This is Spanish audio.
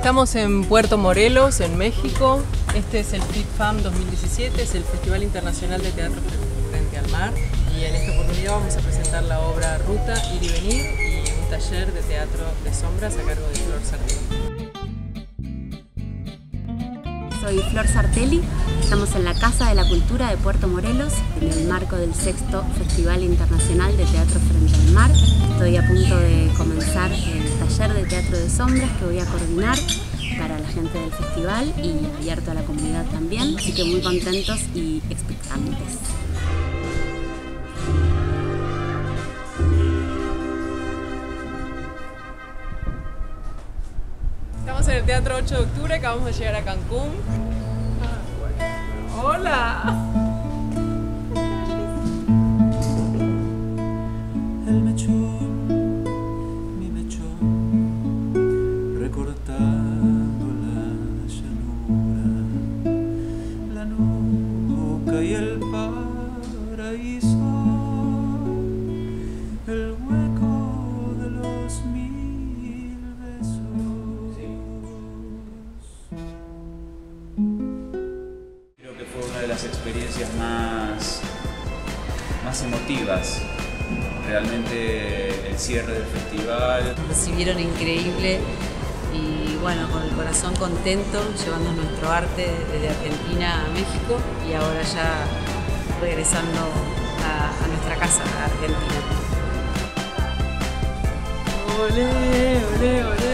Estamos en Puerto Morelos, en México. Este es el FITFAM 2017, es el Festival Internacional de Teatro Frente al Mar. Y en esta oportunidad vamos a presentar la obra Ruta, Ir y Venir y un taller de teatro de sombras a cargo de Flor Sartelli. Soy Flor Sartelli, estamos en la Casa de la Cultura de Puerto Morelos, en el marco del 6º Festival Internacional de Teatro Frente al Mar. Estoy a punto de comenzar el taller de teatro de sombras que voy a coordinar para la gente del festival y abierto a la comunidad también, así que muy contentos y expectantes. Estamos en el Teatro 8 de Octubre, acabamos de llegar a Cancún. ¡Hola! El mechón, mi mechón, recortando la llanura, la nuca y el paraíso, el hueco de los mil besos. Creo que fue una de las experiencias más emotivas. Realmente el cierre del festival. Nos recibieron increíble y bueno, con el corazón contento, llevando nuestro arte desde Argentina a México y ahora ya regresando a nuestra casa, a Argentina. ¡Olé, olé, olé!